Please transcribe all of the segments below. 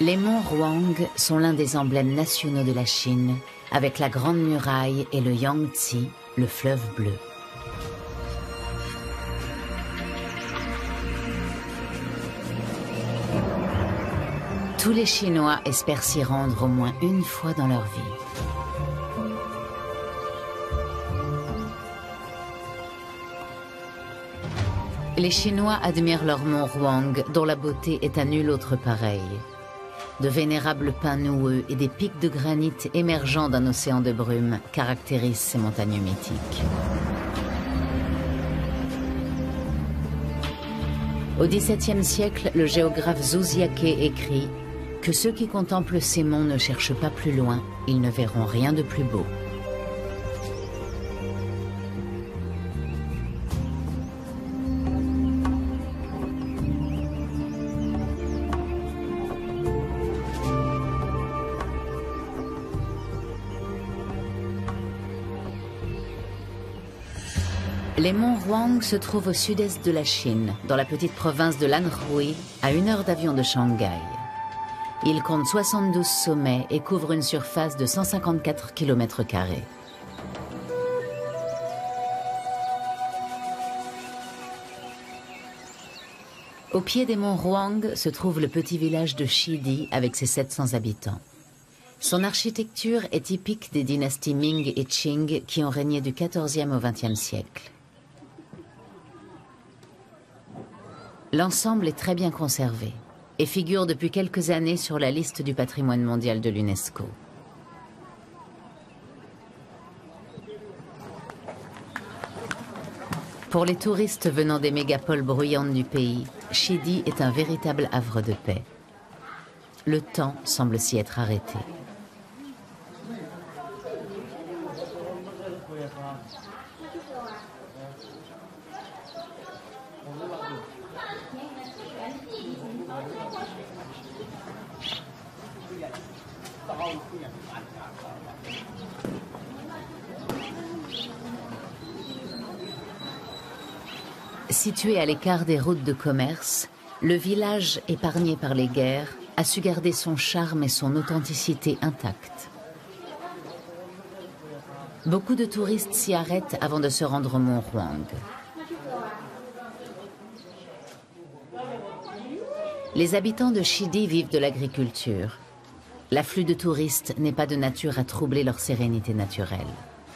Les monts Huang sont l'un des emblèmes nationaux de la Chine, avec la Grande Muraille et le Yangtze, le fleuve bleu. Tous les Chinois espèrent s'y rendre au moins une fois dans leur vie. Les Chinois admirent leur mont Huang, dont la beauté est à nul autre pareil. De vénérables pins noueux et des pics de granit émergeant d'un océan de brume caractérisent ces montagnes mythiques. Au XVIIe siècle, le géographe Zhu Jiaqi écrit que ceux qui contemplent ces monts ne cherchent pas plus loin, ils ne verront rien de plus beau. Les monts Huang se trouvent au sud-est de la Chine, dans la petite province de Lanhui, à 1 heure d'avion de Shanghai. Ils comptent 72 sommets et couvrent une surface de 154 km². Au pied des monts Huang se trouve le petit village de Shidi avec ses 700 habitants. Son architecture est typique des dynasties Ming et Qing qui ont régné du XIVe au XXe siècle. L'ensemble est très bien conservé et figure depuis quelques années sur la liste du patrimoine mondial de l'UNESCO. Pour les touristes venant des mégapoles bruyantes du pays, Shidi est un véritable havre de paix. Le temps semble s'y être arrêté. Situé à l'écart des routes de commerce, le village, épargné par les guerres, a su garder son charme et son authenticité intacte. Beaucoup de touristes s'y arrêtent avant de se rendre au mont Huang. Les habitants de Shidi vivent de l'agriculture. L'afflux de touristes n'est pas de nature à troubler leur sérénité naturelle.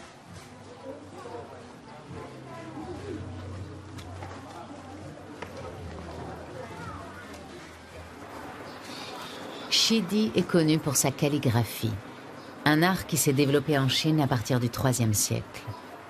Shidi est connu pour sa calligraphie, un art qui s'est développé en Chine à partir du IIIe siècle.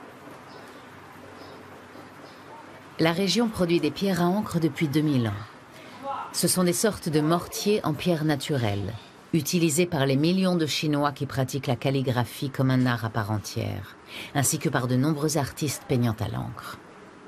La région produit des pierres à encre depuis 2000 ans. Ce sont des sortes de mortiers en pierre naturelle, utilisés par les millions de Chinois qui pratiquent la calligraphie comme un art à part entière, ainsi que par de nombreux artistes peignant à l'encre.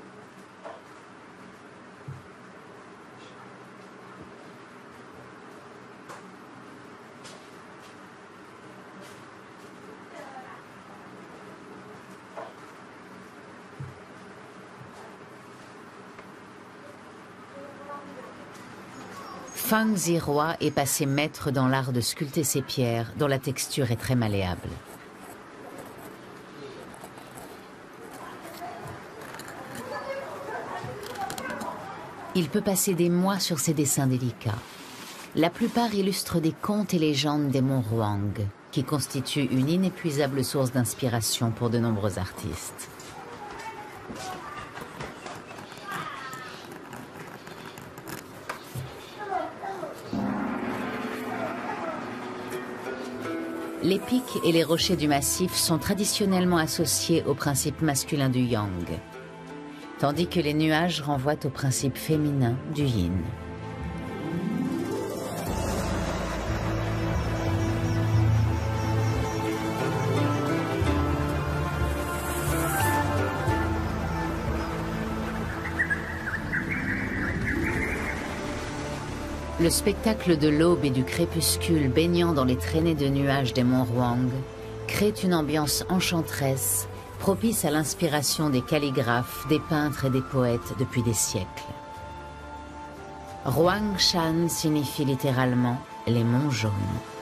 Fang Ziroi est passé maître dans l'art de sculpter ces pierres, dont la texture est très malléable. Il peut passer des mois sur ces dessins délicats. La plupart illustrent des contes et légendes des monts Huang, qui constituent une inépuisable source d'inspiration pour de nombreux artistes. Les pics et les rochers du massif sont traditionnellement associés au principe masculin du yang, tandis que les nuages renvoient au principe féminin du yin. Le spectacle de l'aube et du crépuscule baignant dans les traînées de nuages des monts Huang crée une ambiance enchanteresse, propice à l'inspiration des calligraphes, des peintres et des poètes depuis des siècles. Huang Shan signifie littéralement « les monts jaunes.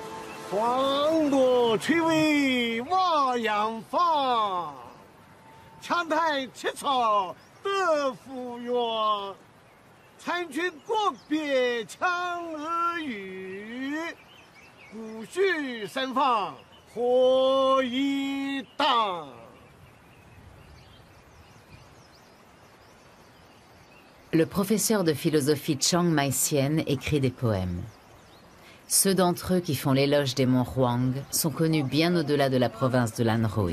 Le professeur de philosophie Chiang Mai-sien écrit des poèmes. Ceux d'entre eux qui font l'éloge des monts Huang sont connus bien au-delà de la province de Lanhui.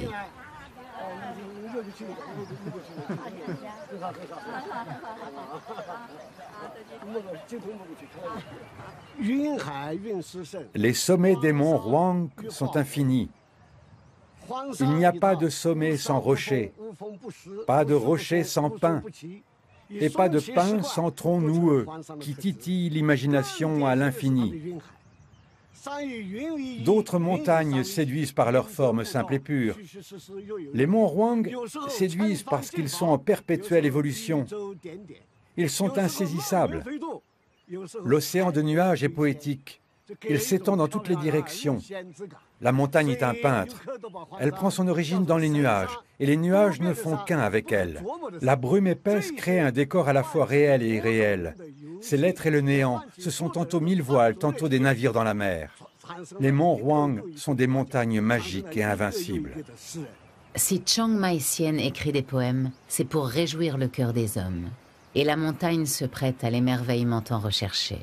Les sommets des monts Huang sont infinis. Il n'y a pas de sommet sans rocher, pas de rocher sans pin, et pas de pin sans tronc noueux qui titille l'imagination à l'infini. D'autres montagnes séduisent par leur forme simple et pure. Les monts Huang séduisent parce qu'ils sont en perpétuelle évolution. Ils sont insaisissables. L'océan de nuages est poétique. Il s'étend dans toutes les directions. La montagne est un peintre. Elle prend son origine dans les nuages, et les nuages ne font qu'un avec elle. La brume épaisse crée un décor à la fois réel et irréel. C'est l'être et le néant. Ce sont tantôt 1000 voiles, tantôt des navires dans la mer. Les monts Huang sont des montagnes magiques et invincibles. Si Chiang Mai-sien écrit des poèmes, c'est pour réjouir le cœur des hommes. Et la montagne se prête à l'émerveillement tant recherché.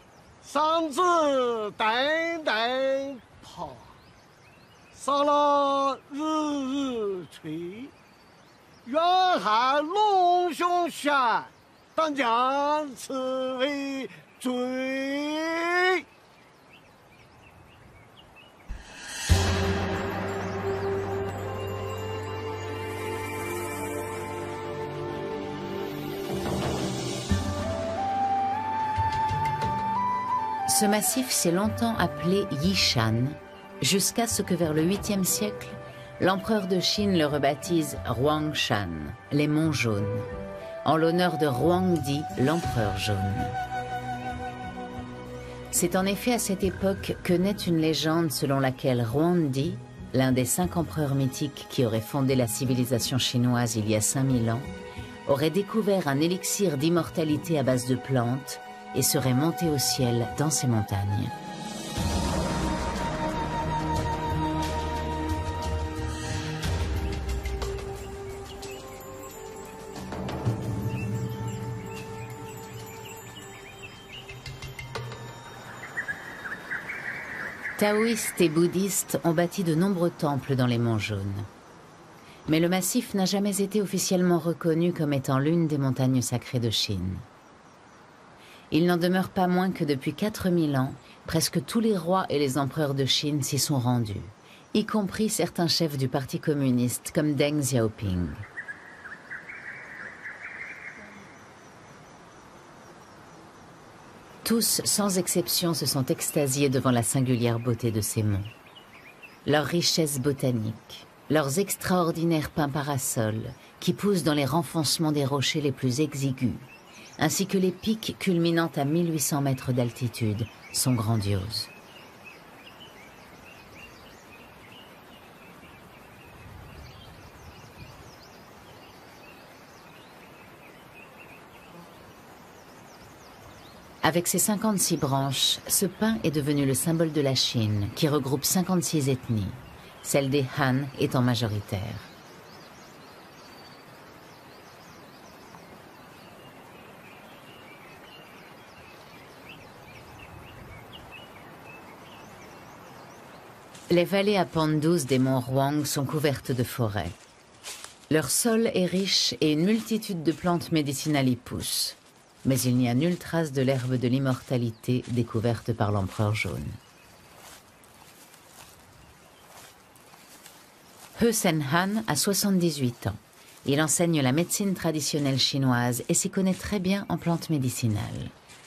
Ce massif s'est longtemps appelé Yishan, jusqu'à ce que vers le 8e siècle, l'empereur de Chine le rebaptise Huangshan, les monts jaunes, en l'honneur de Huangdi, l'empereur jaune. C'est en effet à cette époque que naît une légende selon laquelle Huangdi, l'un des 5 empereurs mythiques qui auraient fondé la civilisation chinoise il y a 5000 ans, aurait découvert un élixir d'immortalité à base de plantes et serait monté au ciel dans ces montagnes. Taoïstes et bouddhistes ont bâti de nombreux temples dans les monts jaunes. Mais le massif n'a jamais été officiellement reconnu comme étant l'une des montagnes sacrées de Chine. Il n'en demeure pas moins que depuis 4000 ans, presque tous les rois et les empereurs de Chine s'y sont rendus, y compris certains chefs du Parti communiste comme Deng Xiaoping. Tous, sans exception, se sont extasiés devant la singulière beauté de ces monts. Leur richesse botanique, leurs extraordinaires pins parasols qui poussent dans les renfoncements des rochers les plus exigus, ainsi que les pics culminant à 1800 mètres d'altitude, sont grandioses. Avec ses 56 branches, ce pin est devenu le symbole de la Chine, qui regroupe 56 ethnies, celle des Han étant majoritaire. Les vallées à pente douce des monts Huang sont couvertes de forêts. Leur sol est riche et une multitude de plantes médicinales y poussent. Mais il n'y a nulle trace de l'herbe de l'immortalité découverte par l'empereur jaune. He Sen-han a 78 ans. Il enseigne la médecine traditionnelle chinoise et s'y connaît très bien en plantes médicinales.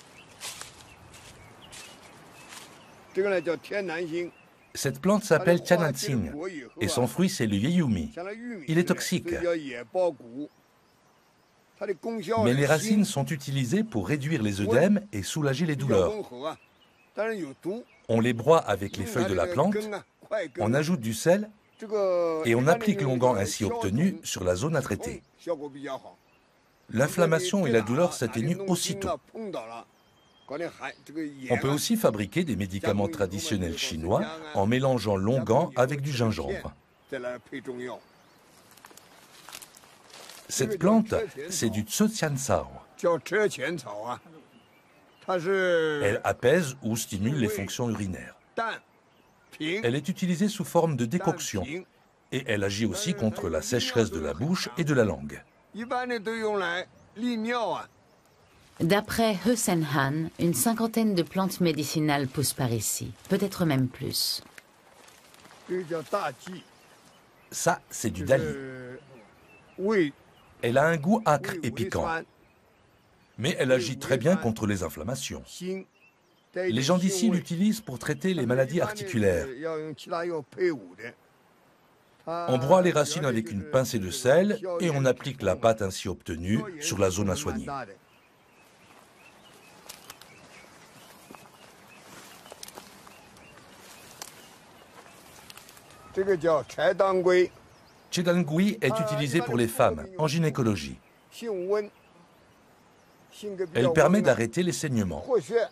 Cette plante s'appelle Tiananxing et son fruit c'est le yeyumi. Il est toxique. Mais les racines sont utilisées pour réduire les œdèmes et soulager les douleurs. On les broie avec les feuilles de la plante, on ajoute du sel et on applique l'onguent ainsi obtenu sur la zone à traiter. L'inflammation et la douleur s'atténuent aussitôt. On peut aussi fabriquer des médicaments traditionnels chinois en mélangeant l'onguent avec du gingembre. Cette plante, c'est du Tsuqiansao. Elle apaise ou stimule les fonctions urinaires. Elle est utilisée sous forme de décoction et elle agit aussi contre la sécheresse de la bouche et de la langue. D'après He Sen Han, une cinquantaine de plantes médicinales poussent par ici, peut-être même plus. Ça, c'est du dali. Elle a un goût acre et piquant, mais elle agit très bien contre les inflammations. Les gens d'ici l'utilisent pour traiter les maladies articulaires. On broie les racines avec une pincée de sel et on applique la pâte ainsi obtenue sur la zone à soigner. Chedangui est utilisée pour les femmes en gynécologie. Elle permet d'arrêter les saignements.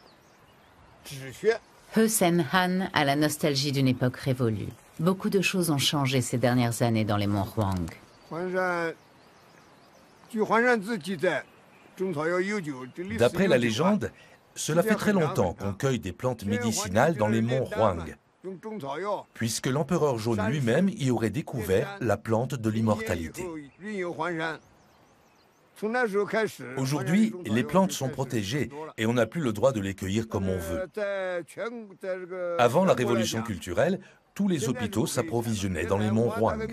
He Sen Han a la nostalgie d'une époque révolue. Beaucoup de choses ont changé ces dernières années dans les monts Huang. D'après la légende, cela fait très longtemps qu'on cueille des plantes médicinales dans les monts Huang, puisque l'empereur jaune lui-même y aurait découvert la plante de l'immortalité. Aujourd'hui, les plantes sont protégées et on n'a plus le droit de les cueillir comme on veut. Avant la révolution culturelle, tous les hôpitaux s'approvisionnaient dans les monts Huang.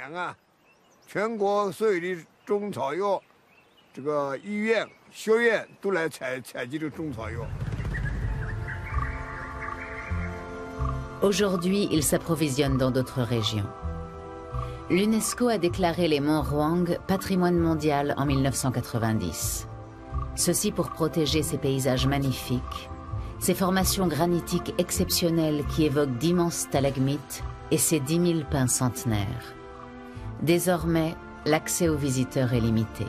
Aujourd'hui, ils s'approvisionnent dans d'autres régions. L'UNESCO a déclaré les monts Huang patrimoine mondial en 1990. Ceci pour protéger ces paysages magnifiques, ces formations granitiques exceptionnelles qui évoquent d'immenses stalagmites et ces 10 000 pins centenaires. Désormais, l'accès aux visiteurs est limité.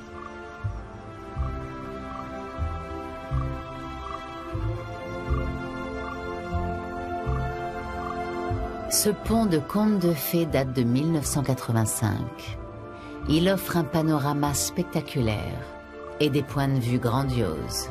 Ce pont de conte de fées date de 1985. Il offre un panorama spectaculaire et des points de vue grandioses.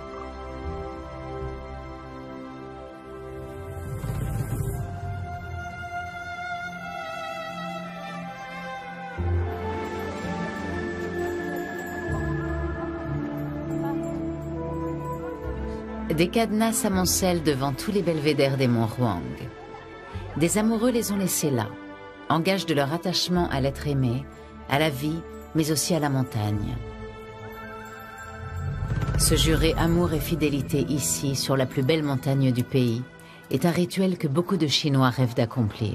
Des cadenas s'amoncellent devant tous les belvédères des monts Huang. Des amoureux les ont laissés là, en gage de leur attachement à l'être aimé, à la vie, mais aussi à la montagne. Se jurer amour et fidélité ici, sur la plus belle montagne du pays, est un rituel que beaucoup de Chinois rêvent d'accomplir.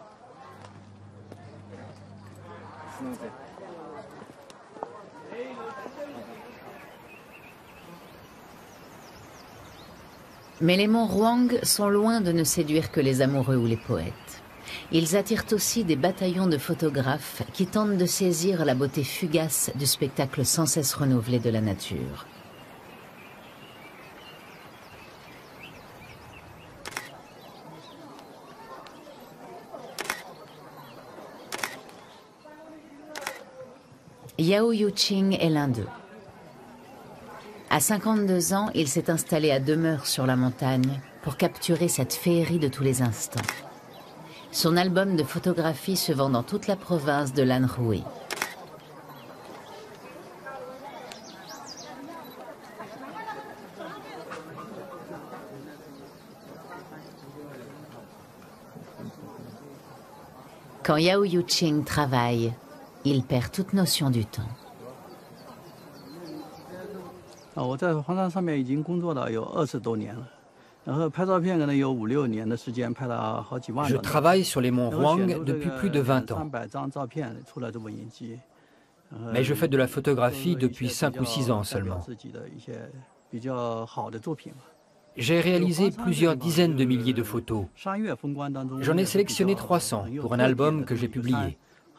Mais les monts Huang sont loin de ne séduire que les amoureux ou les poètes. Ils attirent aussi des bataillons de photographes qui tentent de saisir la beauté fugace du spectacle sans cesse renouvelé de la nature. Yao Yuqing est l'un d'eux. À 52 ans, il s'est installé à demeure sur la montagne pour capturer cette féerie de tous les instants. Son album de photographie se vend dans toute la province de l'Anhui. Quand Yao Yuqing travaille, il perd toute notion du temps. Je travaille sur les monts Huang depuis plus de 20 ans. Mais je fais de la photographie depuis 5 ou 6 ans seulement. J'ai réalisé plusieurs dizaines de milliers de photos. J'en ai sélectionné 300 pour un album que j'ai publié.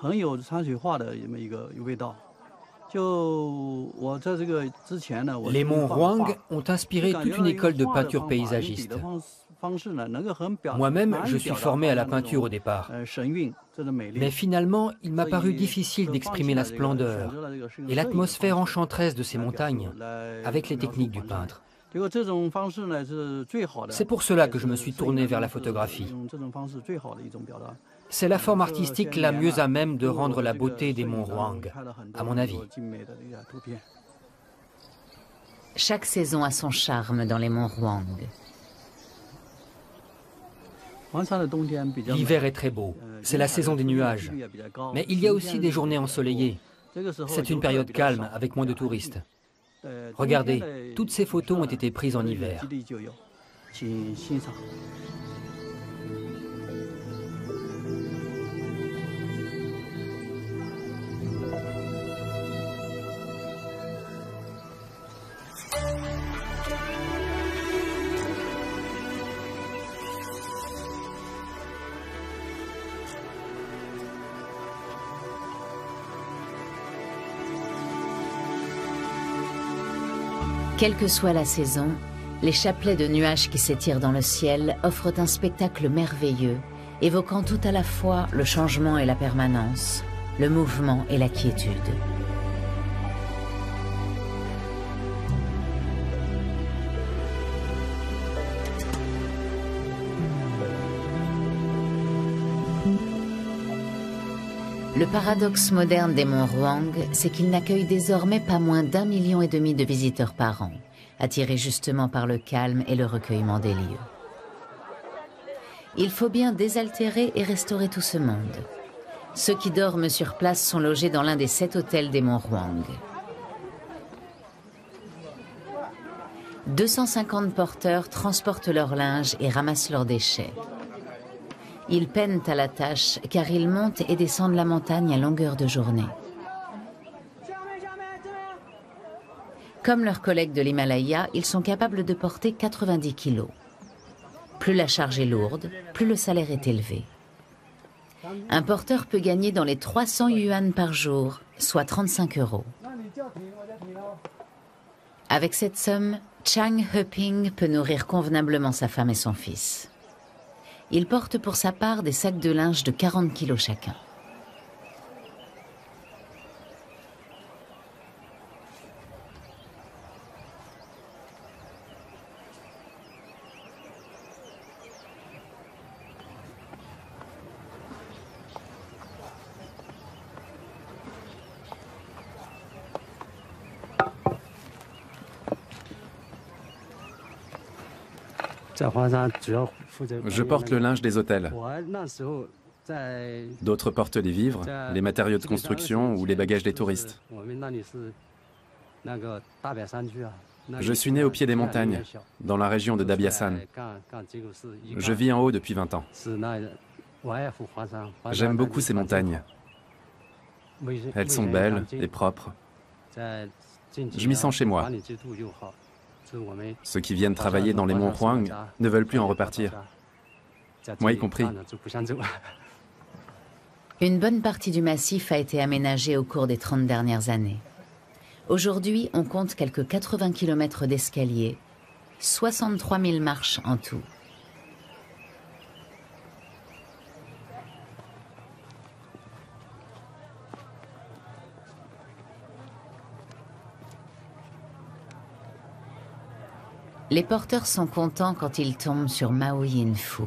Les monts Huang ont inspiré toute une école de peinture paysagiste. Moi-même, je suis formé à la peinture au départ. Mais finalement, il m'a paru difficile d'exprimer la splendeur et l'atmosphère enchanteresse de ces montagnes avec les techniques du peintre. C'est pour cela que je me suis tourné vers la photographie. C'est la forme artistique la mieux à même de rendre la beauté des monts Huang, à mon avis. Chaque saison a son charme dans les monts Huang. L'hiver est très beau, c'est la saison des nuages. Mais il y a aussi des journées ensoleillées. C'est une période calme avec moins de touristes. Regardez, toutes ces photos ont été prises en hiver. Quelle que soit la saison, les chapelets de nuages qui s'étirent dans le ciel offrent un spectacle merveilleux, évoquant tout à la fois le changement et la permanence, le mouvement et la quiétude. Le paradoxe moderne des monts Huang, c'est qu'ils n'accueillent désormais pas moins d'1,5 million de visiteurs par an, attirés justement par le calme et le recueillement des lieux. Il faut bien désaltérer et restaurer tout ce monde. Ceux qui dorment sur place sont logés dans l'un des 7 hôtels des monts Huang. 250 porteurs transportent leur linge et ramassent leurs déchets. Ils peinent à la tâche car ils montent et descendent la montagne à longueur de journée. Comme leurs collègues de l'Himalaya, ils sont capables de porter 90 kilos. Plus la charge est lourde, plus le salaire est élevé. Un porteur peut gagner dans les 300 yuan par jour, soit 35 €. Avec cette somme, Chang Heping peut nourrir convenablement sa femme et son fils. Il porte pour sa part des sacs de linge de 40 kilos chacun. Je porte le linge des hôtels. D'autres portent les vivres, les matériaux de construction ou les bagages des touristes. Je suis né au pied des montagnes, dans la région de Dabiasan. Je vis en haut depuis 20 ans. J'aime beaucoup ces montagnes. Elles sont belles et propres. Je m'y sens chez moi. Ceux qui viennent travailler dans les monts Huang ne veulent plus en repartir. Moi y compris. Une bonne partie du massif a été aménagée au cours des 30 dernières années. Aujourd'hui, on compte quelques 80 km d'escaliers, 63 000 marches en tout. Les porteurs sont contents quand ils tombent sur Mao Yin-fu.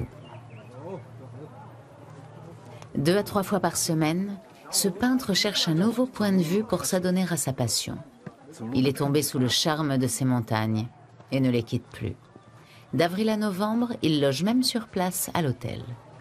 2 à 3 fois par semaine, ce peintre cherche un nouveau point de vue pour s'adonner à sa passion. Il est tombé sous le charme de ces montagnes et ne les quitte plus. D'avril à novembre, il loge même sur place à l'hôtel.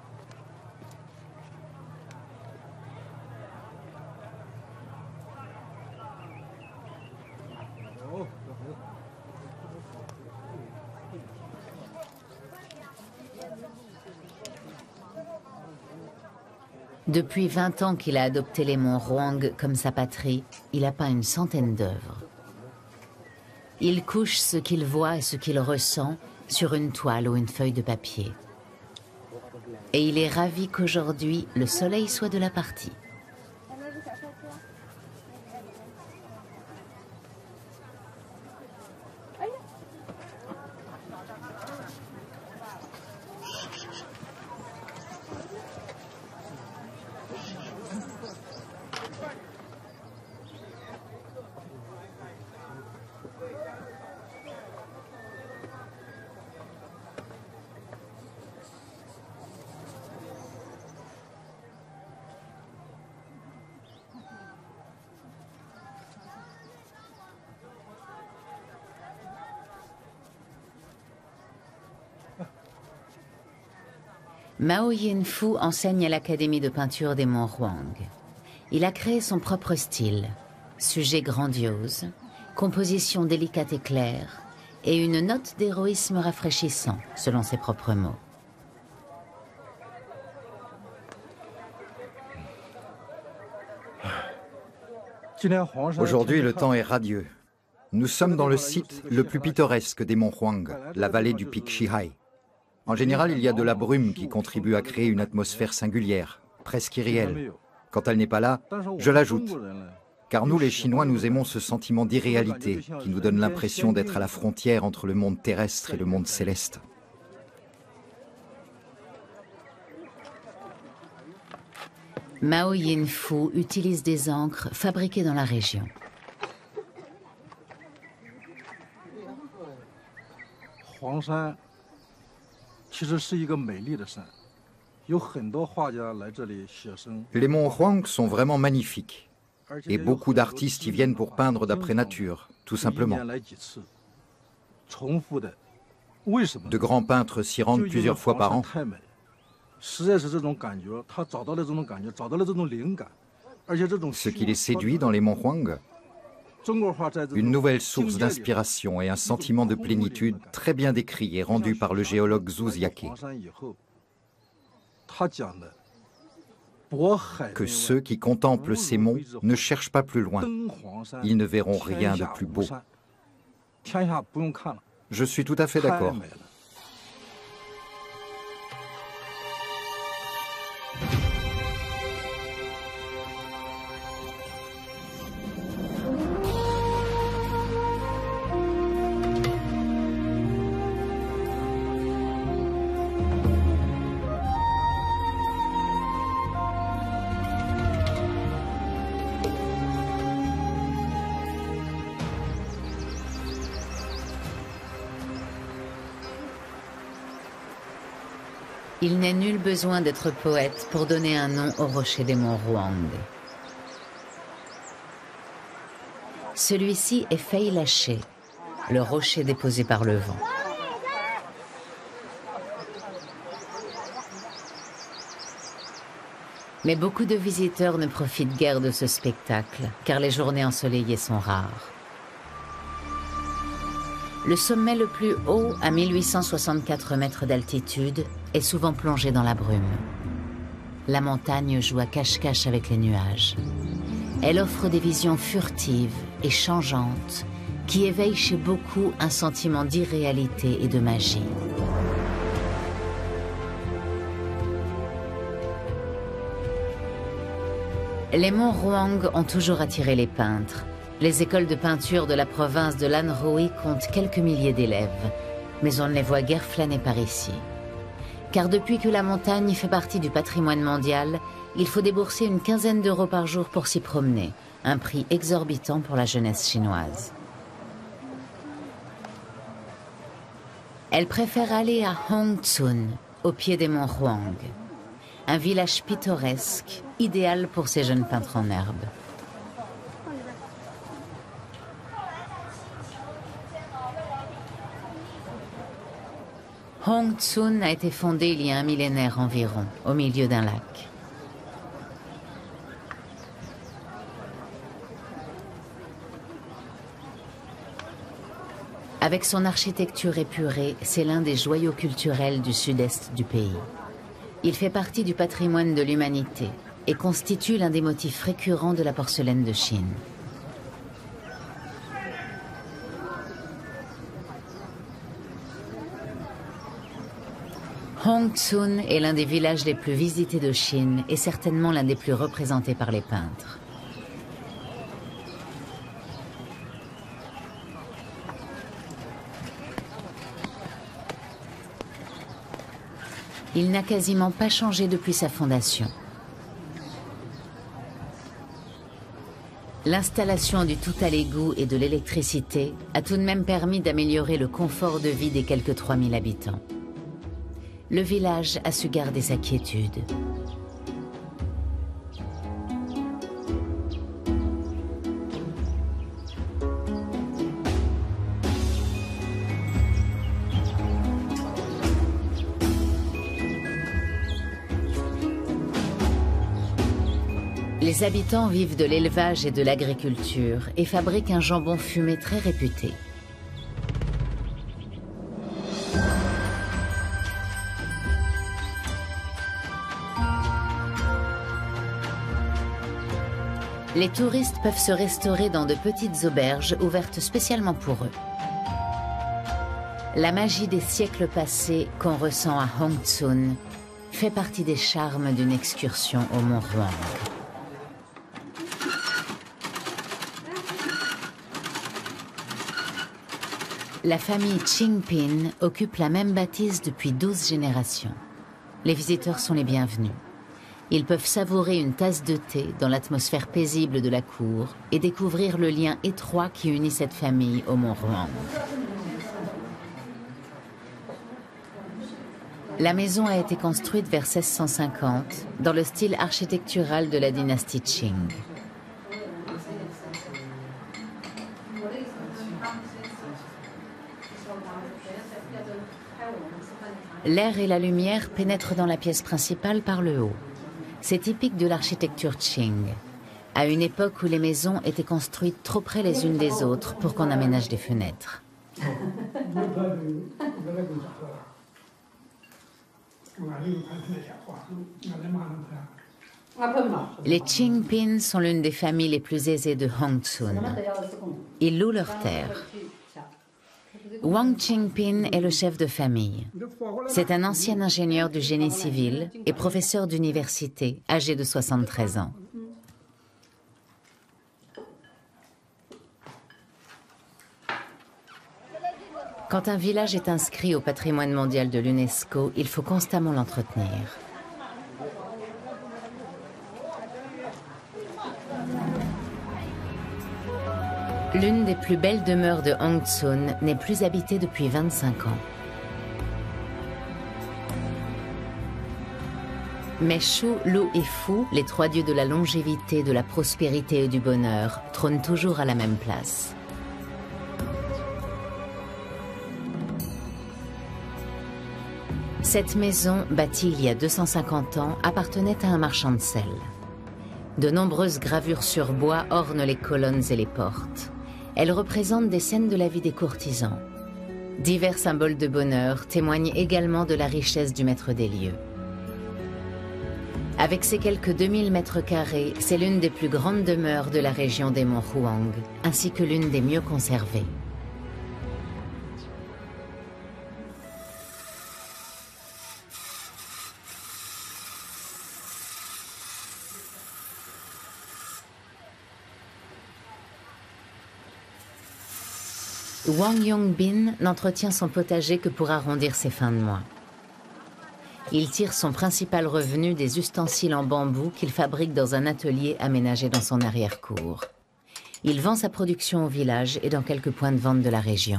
Depuis 20 ans qu'il a adopté les monts Huang comme sa patrie, il a peint une centaine d'œuvres. Il couche ce qu'il voit et ce qu'il ressent sur une toile ou une feuille de papier. Et il est ravi qu'aujourd'hui, le soleil soit de la partie. Mao Yin-fu enseigne à l'Académie de peinture des Monts Huang. Il a créé son propre style, sujet grandiose, composition délicate et claire, et une note d'héroïsme rafraîchissant, selon ses propres mots. Aujourd'hui, le temps est radieux. Nous sommes dans le site le plus pittoresque des monts Huang, la vallée du pic Shihai. En général, il y a de la brume qui contribue à créer une atmosphère singulière, presque irréelle. Quand elle n'est pas là, je l'ajoute. Car nous, les Chinois, nous aimons ce sentiment d'irréalité qui nous donne l'impression d'être à la frontière entre le monde terrestre et le monde céleste. Mao Yin-fu utilise des encres fabriquées dans la région. Les monts Huang sont vraiment magnifiques. Et beaucoup d'artistes y viennent pour peindre d'après nature, tout simplement. De grands peintres s'y rendent plusieurs fois par an. Ce qui les séduit dans les monts Huang, une nouvelle source d'inspiration et un sentiment de plénitude très bien décrit et rendu par le géologue Zhu Ziake. Que ceux qui contemplent ces monts ne cherchent pas plus loin. Ils ne verront rien de plus beau. Je suis tout à fait d'accord. Il n'est nul besoin d'être poète pour donner un nom au rocher des monts Huang. Celui-ci est Fei Laché, le rocher déposé par le vent. Mais beaucoup de visiteurs ne profitent guère de ce spectacle, car les journées ensoleillées sont rares. Le sommet le plus haut, à 1864 mètres d'altitude, est souvent plongé dans la brume. La montagne joue à cache-cache avec les nuages. Elle offre des visions furtives et changeantes qui éveillent chez beaucoup un sentiment d'irréalité et de magie. Les monts Huang ont toujours attiré les peintres. Les écoles de peinture de la province de l'Anhui comptent quelques milliers d'élèves, mais on ne les voit guère flâner par ici. Car depuis que la montagne fait partie du patrimoine mondial, il faut débourser une quinzaine d'euros par jour pour s'y promener, un prix exorbitant pour la jeunesse chinoise. Elle préfère aller à Hongtsun, au pied des monts Huang, un village pittoresque, idéal pour ces jeunes peintres en herbe. Hongtsun a été fondée il y a un millénaire environ, au milieu d'un lac. Avec son architecture épurée, c'est l'un des joyaux culturels du sud-est du pays. Il fait partie du patrimoine de l'humanité et constitue l'un des motifs récurrents de la porcelaine de Chine. Hongtsun est l'un des villages les plus visités de Chine et certainement l'un des plus représentés par les peintres. Il n'a quasiment pas changé depuis sa fondation. L'installation du tout à l'égout et de l'électricité a tout de même permis d'améliorer le confort de vie des quelques 3000 habitants. Le village a su garder sa quiétude. Les habitants vivent de l'élevage et de l'agriculture et fabriquent un jambon fumé très réputé. Les touristes peuvent se restaurer dans de petites auberges ouvertes spécialement pour eux. La magie des siècles passés qu'on ressent à Hongtsun fait partie des charmes d'une excursion au mont Huang. La famille Qingpin occupe la même bâtisse depuis 12 générations. Les visiteurs sont les bienvenus. Ils peuvent savourer une tasse de thé dans l'atmosphère paisible de la cour et découvrir le lien étroit qui unit cette famille au mont Huang. La maison a été construite vers 1650 dans le style architectural de la dynastie Qing. L'air et la lumière pénètrent dans la pièce principale par le haut. C'est typique de l'architecture Qing, à une époque où les maisons étaient construites trop près les unes des autres pour qu'on aménage des fenêtres. Les Qingpin sont l'une des familles les plus aisées de Hongtsun. Ils louent leurs terres. Wang Qingpin est le chef de famille. C'est un ancien ingénieur du génie civil et professeur d'université, âgé de 73 ans. Quand un village est inscrit au patrimoine mondial de l'UNESCO, il faut constamment l'entretenir. L'une des plus belles demeures de Hongtsun n'est plus habitée depuis 25 ans. Mais Shu, Lu et Fu, les trois dieux de la longévité, de la prospérité et du bonheur, trônent toujours à la même place. Cette maison, bâtie il y a 250 ans, appartenait à un marchand de sel. De nombreuses gravures sur bois ornent les colonnes et les portes. Elles représentent des scènes de la vie des courtisans. Divers symboles de bonheur témoignent également de la richesse du maître des lieux. Avec ses quelques 2000 mètres carrés, c'est l'une des plus grandes demeures de la région des monts Huang, ainsi que l'une des mieux conservées. Wang Yongbin n'entretient son potager que pour arrondir ses fins de mois. Il tire son principal revenu des ustensiles en bambou qu'il fabrique dans un atelier aménagé dans son arrière-cour. Il vend sa production au village et dans quelques points de vente de la région.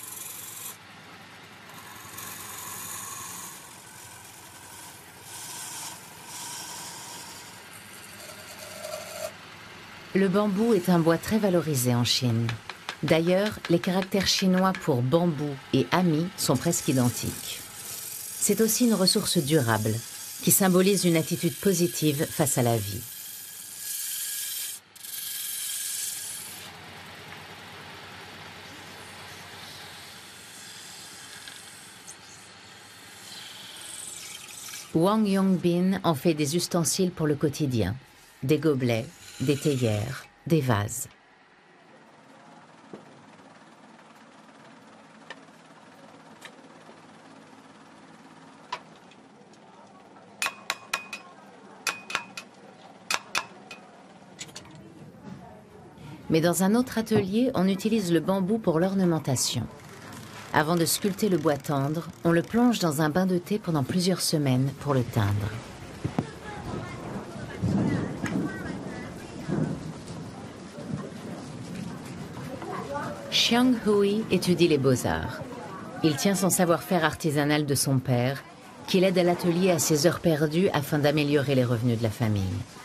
Le bambou est un bois très valorisé en Chine. D'ailleurs, les caractères chinois pour bambou et ami sont presque identiques. C'est aussi une ressource durable qui symbolise une attitude positive face à la vie. Wang Yongbin en fait des ustensiles pour le quotidien, des gobelets, des théières, des vases. Mais dans un autre atelier, on utilise le bambou pour l'ornementation. Avant de sculpter le bois tendre, on le plonge dans un bain de thé pendant plusieurs semaines pour le teindre. Xiang Hui étudie les beaux-arts. Il tient son savoir-faire artisanal de son père, qu'il aide à l'atelier à ses heures perdues afin d'améliorer les revenus de la famille.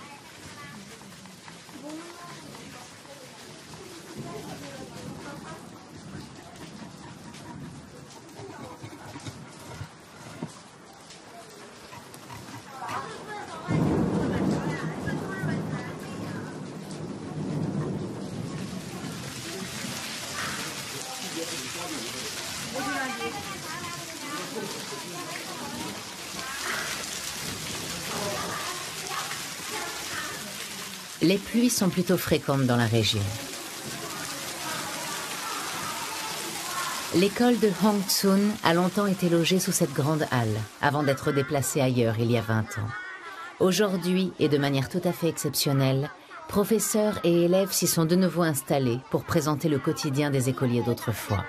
Les pluies sont plutôt fréquentes dans la région. L'école de Hongtsun a longtemps été logée sous cette grande halle, avant d'être déplacée ailleurs il y a 20 ans. Aujourd'hui, et de manière tout à fait exceptionnelle, professeurs et élèves s'y sont de nouveau installés pour présenter le quotidien des écoliers d'autrefois.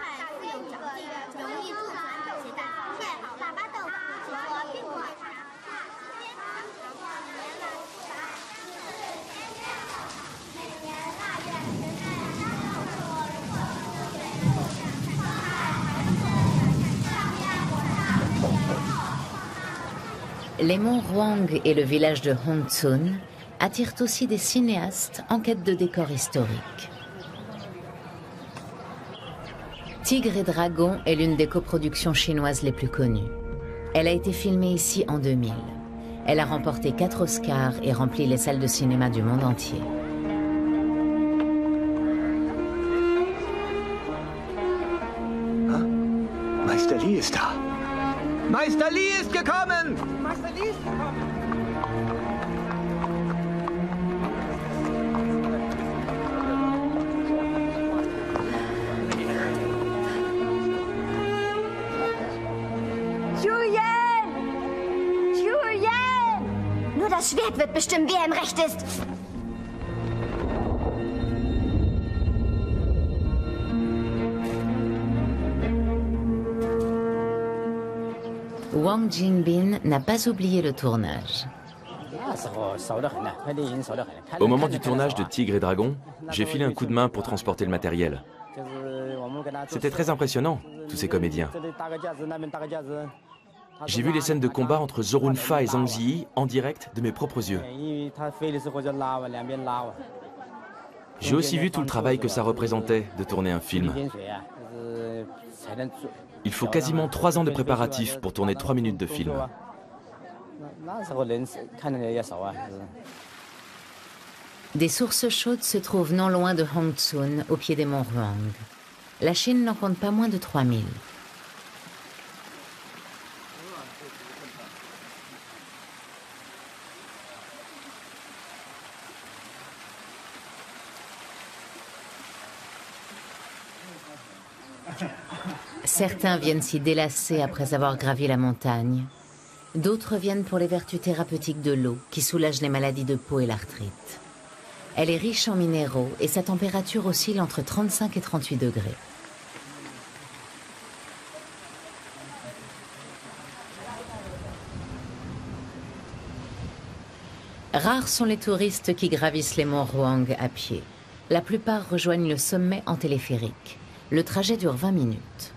Les monts Huang et le village de Hongtsun attirent aussi des cinéastes en quête de décors historiques. Tigre et Dragon est l'une des coproductions chinoises les plus connues. Elle a été filmée ici en 2000. Elle a remporté 4 Oscars et rempli les salles de cinéma du monde entier. Meister Li ist da. Meister Li ist gekommen! Meister Li ist gekommen! Julien! Julien! Nur das Schwert wird bestimmen, wer im Recht ist. Wang Jingbin n'a pas oublié le tournage. Au moment du tournage de Tigre et Dragon, j'ai filé un coup de main pour transporter le matériel. C'était très impressionnant, tous ces comédiens. J'ai vu les scènes de combat entre Zorun Fa et Zhang Ziyi en direct de mes propres yeux. J'ai aussi vu tout le travail que ça représentait de tourner un film. Il faut quasiment 3 ans de préparatifs pour tourner 3 minutes de film. Des sources chaudes se trouvent non loin de Hongtsun, au pied des monts Huang. La Chine n'en compte pas moins de 3000. Certains viennent s'y délasser après avoir gravi la montagne. D'autres viennent pour les vertus thérapeutiques de l'eau qui soulagent les maladies de peau et l'arthrite. Elle est riche en minéraux et sa température oscille entre 35 et 38 degrés. Rares sont les touristes qui gravissent les monts Huang à pied. La plupart rejoignent le sommet en téléphérique. Le trajet dure 20 minutes.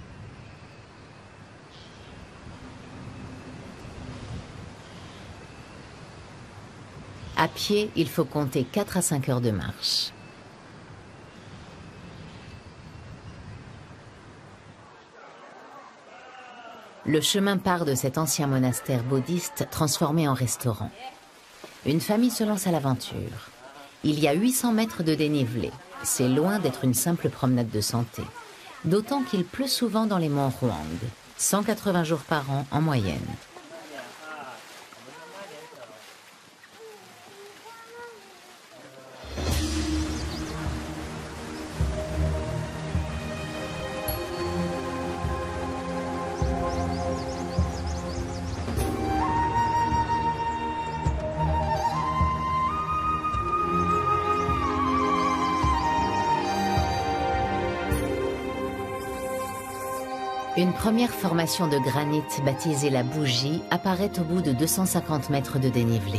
À pied, il faut compter 4 à 5 heures de marche. Le chemin part de cet ancien monastère bouddhiste transformé en restaurant. Une famille se lance à l'aventure. Il y a 800 mètres de dénivelé. C'est loin d'être une simple promenade de santé. D'autant qu'il pleut souvent dans les monts Huang. 180 jours par an en moyenne. Une première formation de granit baptisée la Bougie apparaît au bout de 250 mètres de dénivelé.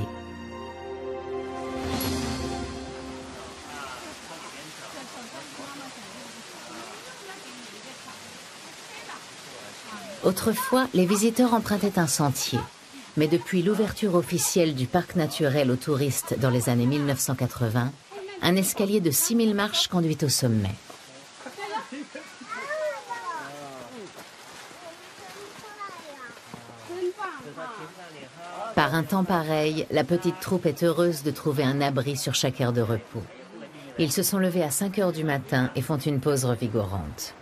Autrefois, les visiteurs empruntaient un sentier, mais depuis l'ouverture officielle du parc naturel aux touristes dans les années 1980, un escalier de 6000 marches conduit au sommet. Par un temps pareil, la petite troupe est heureuse de trouver un abri sur chaque aire de repos. Ils se sont levés à 5 heures du matin et font une pause revigorante.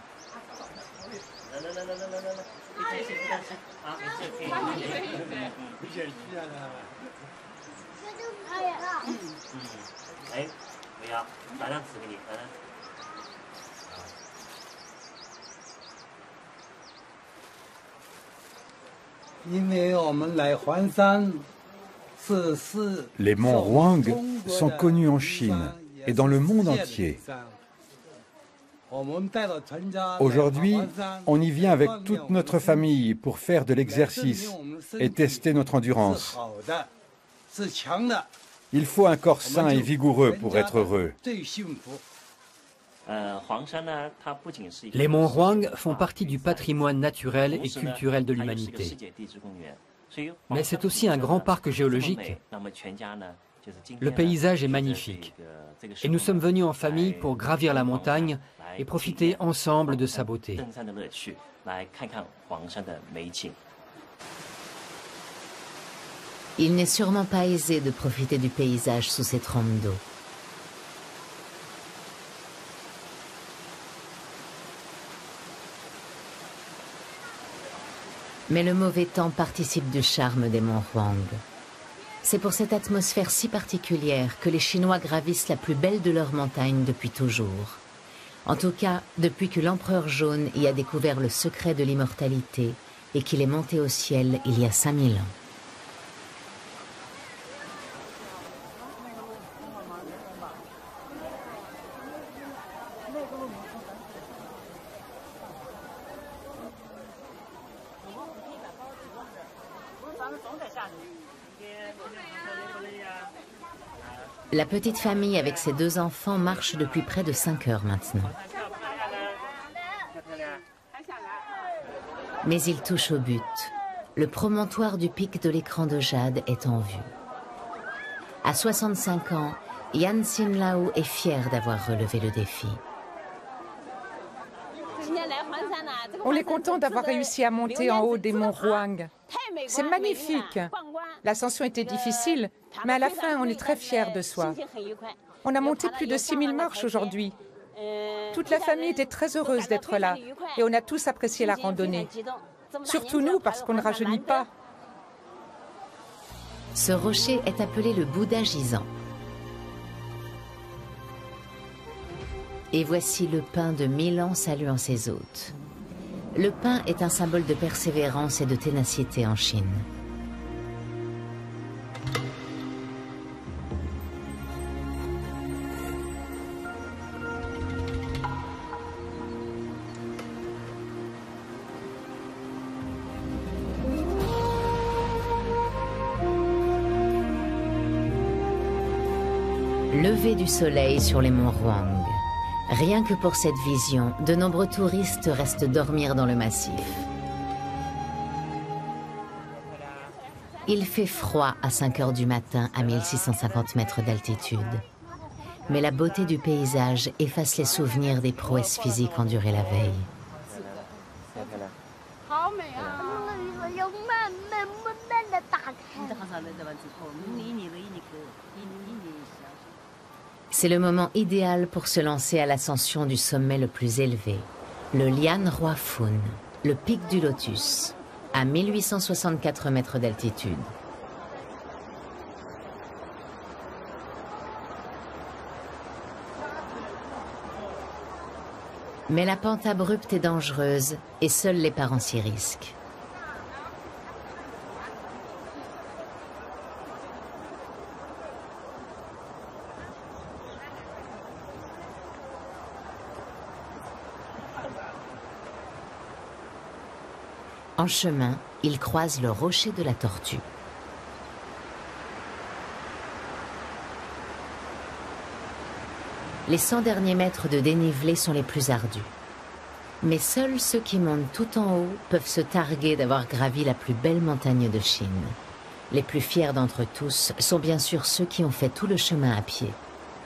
Les monts Huang sont connus en Chine et dans le monde entier. Aujourd'hui, on y vient avec toute notre famille pour faire de l'exercice et tester notre endurance. Il faut un corps sain et vigoureux pour être heureux. Les monts Huang font partie du patrimoine naturel et culturel de l'humanité. Mais c'est aussi un grand parc géologique. Le paysage est magnifique. Et nous sommes venus en famille pour gravir la montagne et profiter ensemble de sa beauté. Il n'est sûrement pas aisé de profiter du paysage sous ces trompes d'eau. Mais le mauvais temps participe du charme des monts Huang. C'est pour cette atmosphère si particulière que les Chinois gravissent la plus belle de leurs montagnes depuis toujours. En tout cas, depuis que l'empereur jaune y a découvert le secret de l'immortalité et qu'il est monté au ciel il y a 5000 ans. La petite famille avec ses 2 enfants marche depuis près de 5 heures maintenant. Mais il touche au but. Le promontoire du pic de l'écran de jade est en vue. À 65 ans, Yan Xinlao est fier d'avoir relevé le défi. On est content d'avoir réussi à monter en haut des monts Huang. C'est magnifique. L'ascension était difficile, mais à la fin, on est très fiers de soi. On a monté plus de 6000 marches aujourd'hui. Toute la famille était très heureuse d'être là et on a tous apprécié la randonnée. Surtout nous, parce qu'on ne rajeunit pas. Ce rocher est appelé le Bouddha gisant. Et voici le pin de 1000 ans saluant ses hôtes. Le pin est un symbole de persévérance et de ténacité en Chine. Lever du soleil sur les monts Huang. Rien que pour cette vision, de nombreux touristes restent dormir dans le massif. Il fait froid à 5 heures du matin à 1650 mètres d'altitude. Mais la beauté du paysage efface les souvenirs des prouesses physiques endurées la veille. C'est le moment idéal pour se lancer à l'ascension du sommet le plus élevé, le Lian Hua Fun, le pic du Lotus, à 1864 mètres d'altitude. Mais la pente abrupte est dangereuse et seuls les parents s'y risquent. En chemin, ils croisent le rocher de la Tortue. Les 100 derniers mètres de dénivelé sont les plus ardus. Mais seuls ceux qui montent tout en haut peuvent se targuer d'avoir gravi la plus belle montagne de Chine. Les plus fiers d'entre tous sont bien sûr ceux qui ont fait tout le chemin à pied.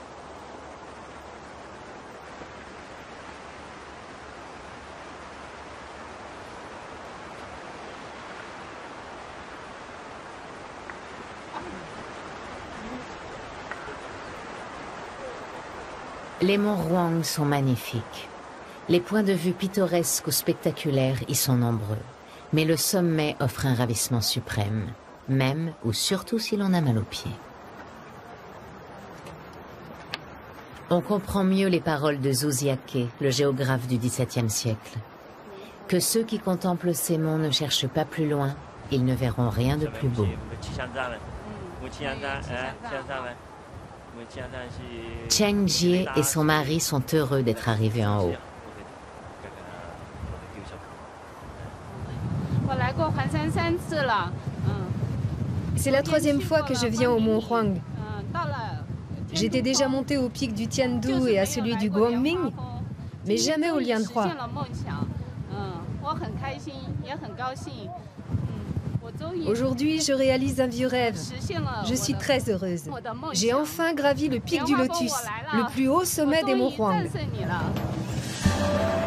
Les monts Huang sont magnifiques. Les points de vue pittoresques ou spectaculaires y sont nombreux. Mais le sommet offre un ravissement suprême, même ou surtout si l'on a mal aux pieds. On comprend mieux les paroles de Zhu Ziake, le géographe du XVIIe siècle. Que ceux qui contemplent ces monts ne cherchent pas plus loin, ils ne verront rien de plus beau. Cheng Jie et son mari sont heureux d'être arrivés en haut. C'est la 3e fois que je viens au mont Huang. J'étais déjà montée au pic du Tiandu et à celui du Guangming, mais jamais au Lianhua. Aujourd'hui, je réalise un vieux rêve. Je suis très heureuse. J'ai enfin gravi le pic du Lotus, le plus haut sommet des monts Huang.